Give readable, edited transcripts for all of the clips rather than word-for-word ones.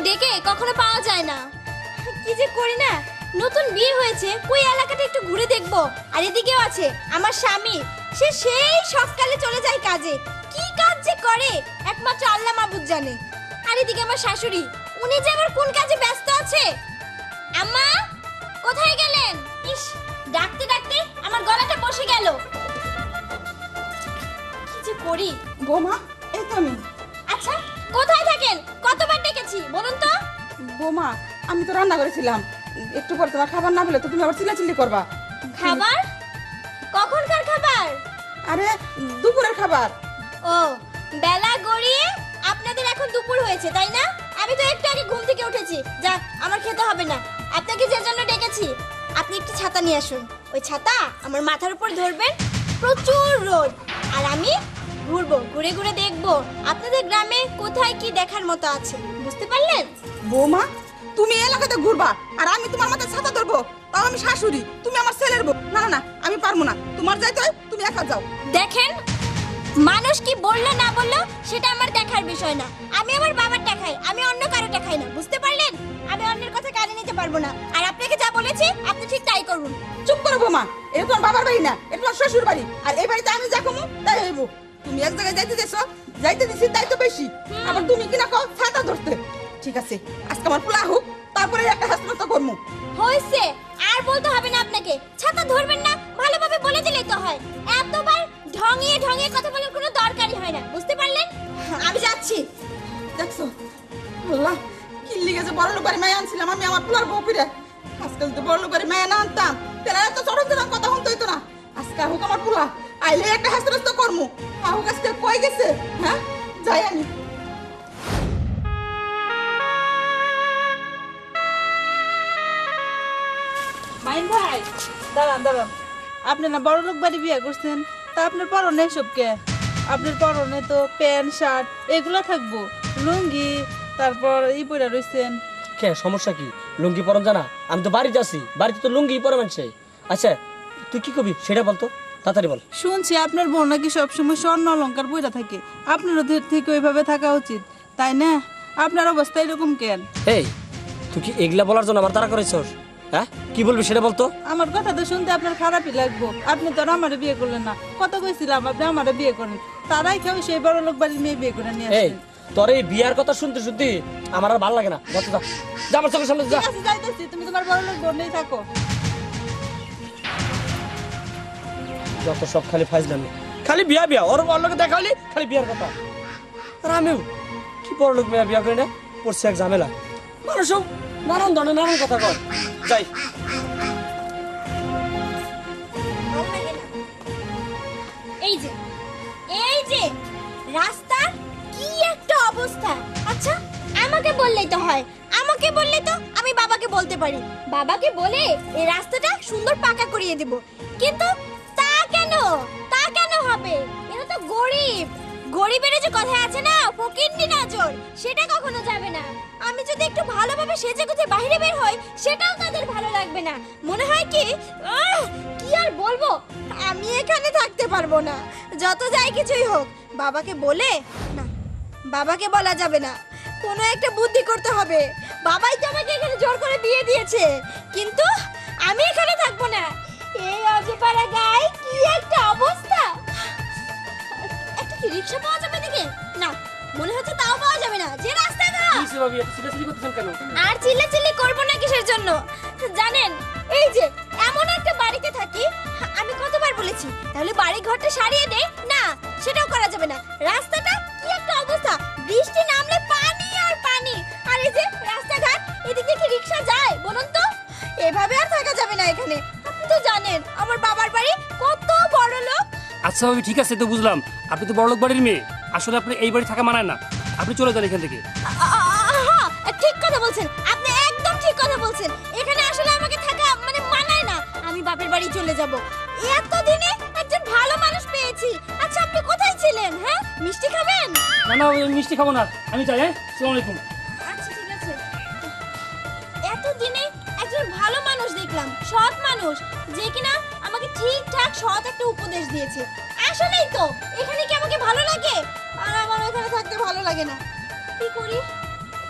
ডেকে কখনো পাওয়া যায় না। কি যে করি না, নতুন বিয়ে হয়েছে, কই এলাকাটা একটু ঘুরে দেখবো। আর এদিকেও আছে আমার স্বামী, সে সেই সকালে চলে যায় কাজে। কি কাজ যে করে একমাত্র আল্লাহ মাবুদ জানে। আর এদিকে আমার শাশুড়ি, উনি যে আবার কোন কাজে ব্যস্ত আছে। আম্মা কোথায় গেলেন? ইস, ডাকতে ডাকতে আমার গলাটা বসে গেল। কি যে করি। বৌমা, এই তো আমি। আচ্ছা, কোথায় থাকেন? কতবার ডেকেছি বলুন তো? বৌমা, আমি তো রান্না করেছিলাম, একটু পর তোমার খাবার না পেলে তো তুমি আবার চিল্লাচিল্লি করবা। খাবার? কখনকার খাবার? আরে দুপুরের খাবার। ও, বেলা গড়িয়ে আপনাদের এখন দুপুর হয়েছে তাই না? আমি তো একটু আগে ঘুম থেকে উঠেছি। যাক, আমার খেতে হবে না। আপনাকে যে জন্য ডেকেছি, আপনি একটু ছাতা নিয়ে আসুন। ওই ছাতা আমার মাথার উপর ধরবেন, প্রচুর রোদ। আর আমি ঘুরবো, ঘুরে ঘুরে দেখবো আপনাদের গ্রামে কোথায় কি দেখার মতো আছে। বুঝতে পারলেন? বৌমা, তুমি এলাকাতে ঘুরবা আর আমি তোমার মাথায় ছাতা ধরবো? তাও আমি শাশুড়ি, তুমি আমার ছেলের বউ। না না না, আমি পারবো না। তোমার যাইতে হয়, তুমি একা যাও। দেখেন, মানুষ কি বললো না বললো সেটা আমার দেখার বিষয় না। আমি আমার বাবারটা খাই, আমি অন্য কারোটা খাই না। বুঝতে পারলেন? আমি অন্যের কথা কানে নিতে পারবো না। আর আপনাকে যা বলেছি আপনি ঠিক তাই করুন। চুপ করো বৌমা, এটা তোমার বাবার বাড়ি না, এটা তোমার শ্বশুর বাড়ি। আর এই বাড়িতে আমি যা কমু তাই হইব। তুমি এক জায়গায় যাইতে দিছো, যাইতে দিছি তাই তো বেশি। আবার তুমি কিনা কও ছাতা ধরতে। ঠিক আছে, আজকে আমার পোলা হোক, তারপরে একটা হাসপাতাল করবো। হইছে, আর বলতে হবে না আপনাকে। ছাতা ধরবেন না, ভালোভাবে বলে দিলেই তো হয়। এতবার ঢঙিয়ে ঢঙিয়ে কথা বলার কোনো দরকারই হয় না। বুঝতে পারলেন? আমি যাচ্ছি। দেখছো আল্লাহ, কি লিগে যে বড় লোক বাড়ি মায়া আনছিলাম আমি আমার পোলার বউ ফিরে। আজকাল তো বড় লোক বাড়ি মায়া না আনতাম, তাহলে এত চড়ক দিলাম কথা শুনতে হইতো না। আজকে হোক আমার পোলা, আইলে একটা হাসপাতাল করবো। আহুক আজকে কই গেছে? হ্যাঁ, যাই আমি। মাইন ভাই, দাঁড়ান দাঁড়ান। আপনি না বড় লোক বাড়ি বিয়ে করছেন, তা আপনার পরনে এসব কে? আপনার পরনে তো প্যান্ট শার্ট এগুলা থাকবো, লুঙ্গি তারপর ই পরে রইছেন। কে সমস্যা কি? লুঙ্গি পরন জানা? আমি তো বাড়িতে আছি, বাড়িতে তো লুঙ্গি পরে মানছে। আচ্ছা তুই কি কবি সেটা বলতো, তাড়াতাড়ি বল। শুনছি আপনার বোন নাকি সবসময় স্বর্ণ অলঙ্কার পইরা থাকে, আপনারও ঠিক ওইভাবে থাকা উচিত, তাই না? আপনার অবস্থা এরকম কেন? এই তুই কি এগুলা বলার জন্য আমার তারা করেছস? হ্যাঁ, কি বলবি সেটা বলতো। আমার কথা তো শুনতে আপনার খারাপই লাগবো। আপনি তো আমারে বিয়ে করলেন না, কত কইছিলাম আপনি আমারে বিয়ে করেন, তারাই কেউ সেই বড় লোক বাড়ির মেয়ে বিয়ে করে নিয়ে এই আসেন। তোর এই বিয়ার কথা শুনতে শুনতে আমার আর ভালো লাগে না। যা তো যা, যা আমার চোখের সামনে যা। ঠিক আছে, যাইতেছি, তুমি তোমার বড় লোক বোনেই থাকো। যত সব খালি ফাইজলামি, খালি বিয়া বিয়া, ওর লোকে দেখা হলি খালি বিয়ার কথা। আর আমিও কি বড় লোক মেয়ে বিয়া করি না, পড়ছে এক ঝামেলা। মানুষও নানান ধরনের নানান কথা কয়। যাই এই যে, এই যে রাস্তার কি একটা অবস্থা। আচ্ছা, আমাকে বললেই তো হয়, আমাকে বললেই তো আমি বাবাকে বলতে পারি। বাবাকে বলে এই রাস্তাটা সুন্দর পাকা করিয়ে দেব। কিন্তু তা কেন? তা কেন হবে? এরা তো গরিব। গরিবের যে কথা আছে না, ফকিন্নি নজর, সেটা কখনো যাবে না। আমি যদি একটু ভালোভাবে সেজে গুজে বাইরে বের হই, সেটাও তাদের ভালো লাগবে না। মনে হয় কি কি আর বলবো, আমি এখানে থাকতে পারবো না। যত যাই কিছুই হোক, বাবাকে বলে না, বাবাকে বলা যাবে না। কোনো একটা বুদ্ধি করতে হবে। বাবাই তো আমাকে এখানে জোর করে বিয়ে দিয়েছে, কিন্তু আমি এখানে থাকবো না। এই অজেপাড়া গায়ে কি একটা অবস্থা। একটা কি রিকশা পাওয়া যাবে দেখে? না, মনে হচ্ছে তাও পাওয়া যাবে না। যে রাস্তাঘাট। আর চিল্লাচিল্লি করবো না কিসের জন্য জানেন? এই যে এমন একটা বাড়িতে থাকি, আমি কতবার বলেছি তাহলে বাড়ি ঘরটা সারিয়ে দে, না সেটাও করা যাবে না। রাস্তাটা কি একটা অবস্থা, বৃষ্টি নামলে পানি আর পানি। আর এই যে রাস্তাঘাট, এদিকে কি রিকশা যায় বলুন তো? এভাবে আর থাকা যাবে না এখানে। আপনি তো জানেন আমার বাবার বাড়ি কত বড় লোক। আচ্ছা ভাবি, ঠিক আছে, তো বুঝলাম আপনি তো বড়লোক বাড়ির মেয়ে। আসলে আপনি এই বাড়ি থাকা মানায় না, আপনি চলে যান এখান থেকে। ঠিক কথা বলছেন আপনি, একদম ঠিক কথা বলছেন। এখানে আসলে আমাকে থাকা মানে মানায় না। আমি বাপের বাড়ি চলে যাব। এতদিনে একজন ভালো মানুষ পেয়েছি। আচ্ছা, আপনি কোথায় ছিলেন? হ্যাঁ, মিষ্টি খাবেন? না না, আমি মিষ্টি খাবো না, আমি যাই। হ্যাঁ, আসসালামু আলাইকুম। আচ্ছা ঠিক আছে। এতদিনে একজন ভালো মানুষ দেখলাম, সৎ মানুষ, যে কিনা আমাকে ঠিকঠাক সৎ একটা উপদেশ দিয়েছে। আসলেই তো এখানে কি আমাকে ভালো লাগে? আর আমার এখানে থাকতে ভালো লাগে না। কি করি?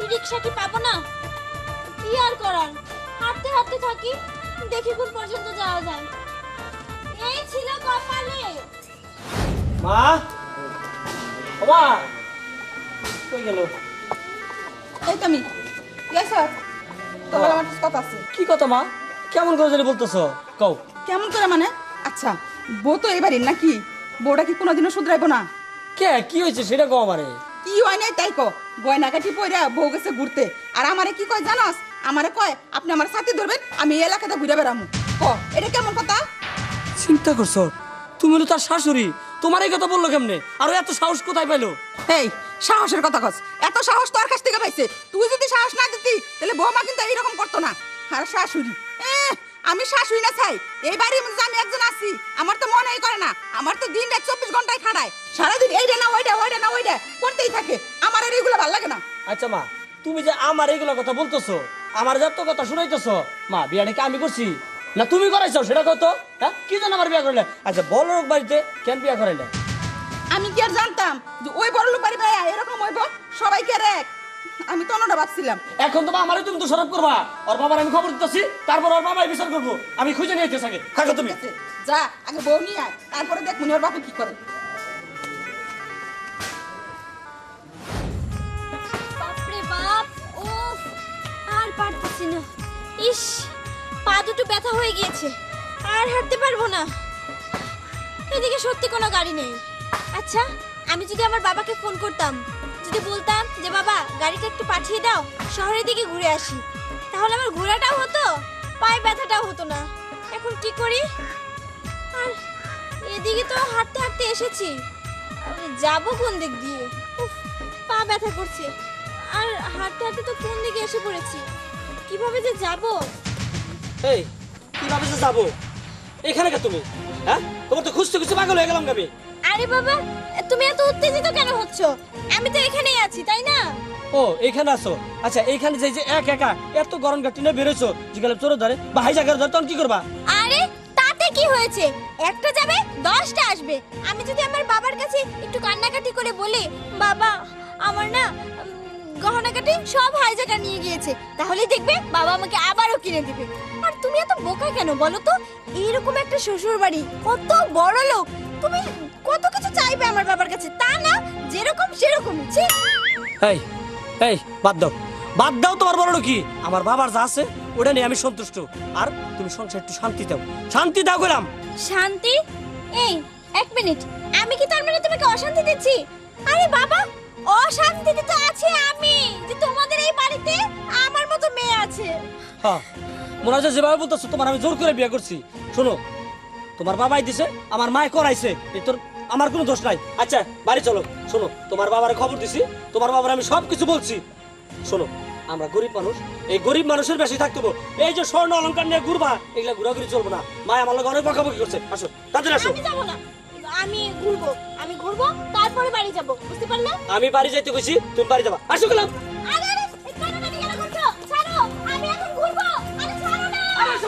রিক্সা কি পাবো না? কি আর করার, হাঁটতে হাঁটতে থাকি, দেখি কোন পর্যন্ত যাওয়া যায়। এই ছিল কপালে। মা, ও মা, কই গেল? এই তো আমি স্যার তোমার আমার কাছে কথা আছে। কি কথা মা? কেমন করে জানি বলতেছো? কও। কেমন করে মানে? আচ্ছা, বউ তো এবারই নাকি? বউটা কি কোনোদিনও শুধরাইবো না? কে কি হয়েছে সেটা কও আমারে। কি হয় নাই তাই কো, গয়নাগাটি পইরা বউ গেছে ঘুরতে, আর আমারে কি কয় জানাস? আমারে কয় আপনি আমার সাথে ধরবেন, আমি এই এলাকাতে ঘুরে বেড়ামু। ক এটা কেমন কথা? চিন্তা করছো? তুমি হলো তার শাশুড়ি, তোমার এই কথা বললো কেমনে? আর ও এত সাহস কোথায় পাইলো? এই সাহসের কথা কস? এত সাহস তোর কাছ থেকে পাইছে? তুই যদি সাহস না দিতি তাহলে বৌমা কিন্তু এইরকম করতো না। আর শাশুড়ি, আমি শাশুড়ি না চাই এই বাড়ির মধ্যে আমি একজন আছি, আমার তো মনেই করে না। আমার তো দিন রাত 24 ঘন্টায় খাড়ায়, সারাদিন এইটা না ওইটা ওইটা না ওইটা করতেই থাকে। আমার আর এগুলো ভালো লাগে না। আচ্ছা মা, তুমি যে আমার এইগুলা কথা বলতেছো, আমার যত কথা শুনাইতেছো, মা বিয়াটা কি আমি করছি না তুমি করাইছো সেটা কত? হ্যাঁ, কি জানো আমার বিয়া করলে? আচ্ছা বড় লোক বাড়িতে কেন বিয়া করাইলে? আমি কি আর জানতাম যে ওই বড় লোক বাড়ি ভাইয়া এরকম হইব? সবাইকে এক আমি তো অন্যটা ভাবছিলাম। এখন তো আমারই তুমি তো সরব করবা। ওর বাবার আমি খবর দিতেছি, তারপর ওর বাবাই বিচার করবো। আমি খুঁজে নিয়ে যেতে থাকো তুমি। ঠিক আছে, যা আগে বউ নিয়ে আয়, তারপরে দেখ মনে ওর বাপে কি করে। বাপরে বাপ, উফ, আর পারতেছি না। ইস, পা দুটো ব্যথা হয়ে গিয়েছে, আর হাঁটতে পারবো না। এদিকে সত্যি কোনো গাড়ি নেই। আচ্ছা, আমি যদি আমার বাবাকে ফোন করতাম, যদি বলতাম যে বাবা গাড়িটা একটু পাঠিয়ে দাও, শহরের দিকে ঘুরে আসি, তাহলে আমার ঘোরাটাও হতো, পায়ে ব্যথাটাও হতো না। এখন কি করি? আর এদিকে তো হাঁটতে হাঁটতে এসেছি, আমি যাবো কোন দিক দিয়ে? উফ, পা ব্যথা করছে, আর হাঁটতে হাঁটতে তো কোন দিকে এসে পড়েছি, কিভাবে যে যাবো? এই কিভাবে যে যাবো? এখানে কে তুমি? হ্যাঁ, তোমার তো খুঁজতে খুঁজতে পাগল হয়ে গেলাম আমি। আরে বাবা, তুমি এত উত্তেজিত কেন হচ্ছ? আমি তো এখানেই আছি, তাই না? ও এখানে আছো? আচ্ছা এইখানে যে যে এক একা এত গরম গাটি নিয়ে বেরোছো, জিগালে চোর ধরে বা হাইজাকার ধরে, তখন কি করবা? আরে তাতে কি হয়েছে? একটা যাবে 10টা আসবে। আমি যদি আমার বাবার কাছে একটু কান্নাকাটি করে বলি, বাবা আমার না গহনাকাটি সব হাইজাকার নিয়ে গিয়েছে, তাহলেই দেখবে বাবা আমাকে আবারও কিনে দিবে। আর তুমি এত বোকা কেন বলো তো? এইরকম একটা শ্বশুর বাড়ি, কত বড় লোক, তুমি কত কিছু চাইবে আমার বাবার কাছে, তা না যেরকম সেরকমই। ছি! এই এই বাদ দাও, বাদ দাও। তোমার বড় কি? আমার বাবার যা আছে ওটা নিয়ে আমি সন্তুষ্ট। আর তুমি সংসার একটু শান্তি দাও, শান্তি দাও গেলাম। শান্তি? এই এক মিনিট, আমি কি তার মানে তোমাকে অশান্তি দিচ্ছি? আরে বাবা, অশান্তিতে তো আছি আমি, যে তোমাদের এই বাড়িতে আমার মতো মেয়ে আছে। হ্যাঁ, মনে হচ্ছে যেভাবে বলতেছো তোমার আমি জোর করে বিয়ে করছি। শোনো, তোমার বাবাই দিছে, আমার মায় করাইছে, এই তোর আমার কোনো দোষ নাই। আচ্ছা বাড়ি চলো। শোনো, তোমার বাবার খবর দিছি, তোমার বাবার আমি সবকিছু বলছি। শোনো, আমরা গরিব মানুষ, এই গরিব মানুষের বেশি থাকতে হবে। এই যে স্বর্ণ অলংকার নিয়ে ঘুরবা, এগুলা ঘুরাঘুরি চলবো না। মায় আমার লগে অনেক বকাবকি করছে। আসো তাদের আসো। আমি যাব না, আমি ঘুরবো তারপরে বাড়ি যাব, বুঝতে পারলে? আমি বাড়ি যাইতে কইছি, তুমি বাড়ি যাবা। আসো গেলাম। আরে আরে, এই কান্নাকাটি কেন করছো? ছাড়ো, আমি এখন ঘুরবো। আরে ছাড়ো না।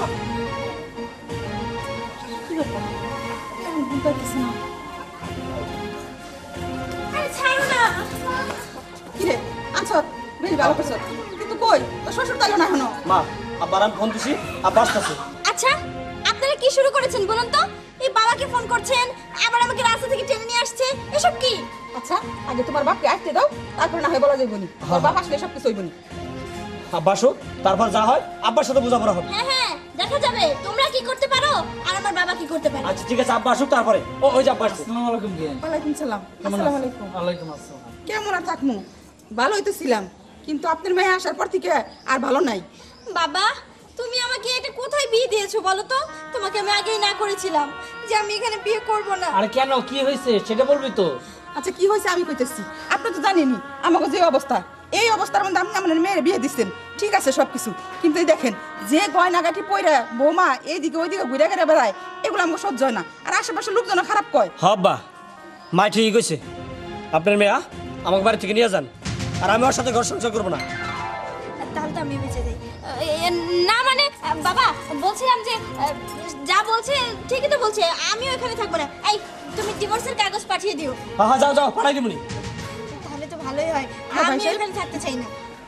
আরে ছাড়ো না। কিরে আনছো? বেশ ভালো করছো, কিন্তু কই তোর শ্বশুর তাইলো না এখনো? মা, আব্বার আমি ফোন দিছি, আব্বা আসতেছে। আচ্ছা, আপনারা কি শুরু করেছেন বলুন তো? এই বাবাকে ফোন করছেন, আবার আমাকে রাস্তা থেকে টেনে নিয়ে আসছে, এসব কি? আচ্ছা আগে তোমার বাপকে আসতে দাও, তারপরে না হয় বলা যাইবনি। তোর বাপ আসলে সব কিছু হইবনি। আব্বা আসো, তারপর যা হয় আব্বার সাথে বোঝাপড়া হবে। হ্যাঁ হ্যাঁ, দেখা যাবে তোমরা কি করতে পারো আর আমার বাবা কি করতে পারে। আচ্ছা ঠিক আছে, আব্বা আসুক তারপরে। ওই যে আব্বা আসছে। আসসালামু আলাইকুম বিয়ান। ওয়ালাইকুম সালাম। আসসালামু আলাইকুম। ওয়ালাইকুম আসসালাম। কেমন আর থাকমু? ভালোই তো ছিলাম, কিন্তু আপনার মেয়ে আসার পর থেকে আর ভালো নাই। বাবা, তুমি আমাকে এটা কোথায় বিয়ে দিয়েছো বলো তো? তোমাকে আমি আগেই না করেছিলাম যে আমি এখানে বিয়ে করব না। আরে কেন, কি হয়েছে সেটা বলবি তো? আচ্ছা কি হয়েছে আমি কইতেছি, আপনি তো জানেনই আমাকে যে অবস্থা, এই অবস্থার মধ্যে আপনি আমার মেয়ের বিয়ে দিচ্ছেন, ঠিক আছে সবকিছু, কিন্তু এই দেখেন যে গয়নাগাটি পইরা বৌমা এইদিকে ওইদিকে ঘুরে ঘুরে বেড়ায়, এগুলো আমাকে সহ্য হয় না। আর আশেপাশে লোকজন খারাপ কয়। হব্বা, মা ঠিকই কইছে। আপনার মেয়া আমাকে বাড়ি থেকে নিয়ে যান, আর আমি ওর সাথে ঘর সংসার করবো না। তাহলে তো আমি বেঁচে যাই। না মানে বাবা, বলছিলাম যে যা বলছে ঠিকই তো বলছে, আমিও এখানে থাকবো না। এই তুমি ডিভোর্সের কাগজ পাঠিয়ে দিও। হ্যাঁ যাও যাও, পাঠাই দিবনি। তাহলে তো ভালোই হয়, হ্যাঁ, ভাই আমি সাহেব। এখানে থাকতে চাই না।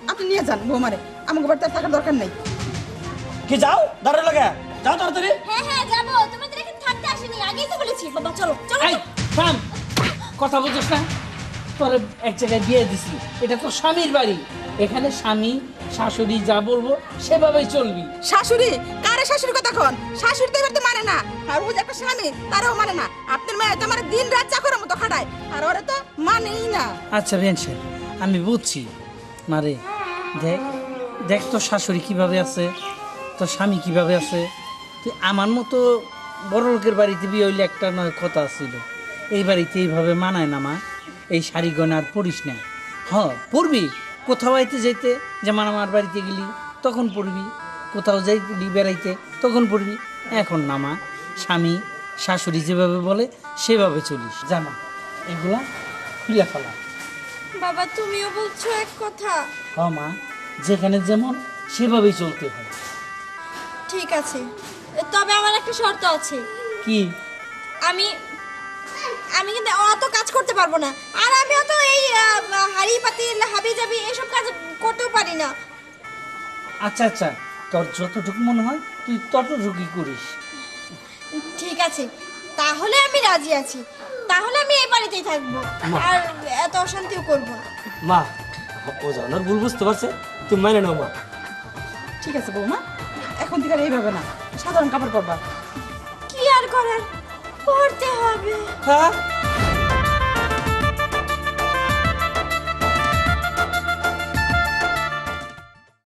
আপনি নিয়ে যান বৌমারে, আমাকে বাড়িতে আর থাকার দরকার নেই। কি যাও দাঁড়ালে লাগে, যাও তাড়াতাড়ি। হ্যাঁ হ্যাঁ যাবো, তোমাদের এখানে থাকতে আসিনি, আগেই তো বলেছি। বাবা চলো চলো এই থাম, কথা বুঝছ না? তোর এক জায়গায় বিয়ে দিছি, এটা তো স্বামীর বাড়ি। এখানে স্বামী শাশুড়ি যা বলবো সেভাবেই চলবি। শাশুড়ি কারে শাশুড়ি কথা কন? শাশুড়ি তো এবার তো মানে না, আর ও যে একটা স্বামী তারাও মানে না। আপনার মেয়ে তো আমার দিন রাত চাকরের মতো খাটায়, আর ওরা তো মানেই না। আচ্ছা বেনসেন, আমি বুঝছি। মারে দেখ দেখ, তোর শাশুড়ি কিভাবে আছে, তোর স্বামী কিভাবে আছে। তুই আমার মতো বড় লোকের বাড়িতে বিয়ে হইলে একটা নয় কথা ছিল, এই বাড়িতে এইভাবে মানায় না মা। এই শাড়ি গয়না আর পরিস না। পরবি কোথাও আইতে যাইতে, যেমন আমার বাড়িতে গেলি তখন পরবি, কোথাও যাইলি বেড়াইতে তখন পরবি। এখন না মা, স্বামী শাশুড়ি যেভাবে বলে সেভাবে চলিস, জানা এগুলা প্রিয়া ফেলা। বাবা তুমিও বলছো এক কথা। মা, যেখানে যেমন সেভাবেই চলতে হয়। ঠিক আছে, তবে আমার একটা শর্ত আছে। কি? আমি আমি কিন্তু অত কাজ করতে পারবো না, আর আমি অত এই হাড়ি পাতিল হাবি জাবি এসব কাজ করতেও পারি না। আচ্ছা আচ্ছা, তোর যতটুকু মনে হয় তুই ততটুকুই করিস। ঠিক আছে, তাহলে আমি রাজি আছি। তাহলে আমি এই বাড়িতেই থাকবো, আর এত অশান্তিও করবো না। মা, ও জানার ভুল বুঝতে পারছে, তুমি মানে নাও মা। ঠিক আছে বৌমা, এখন থেকে আর এইভাবে না, সাধারণ কাপড় পরবা। কি আর করার, পড়তে হবে। হ্যাঁ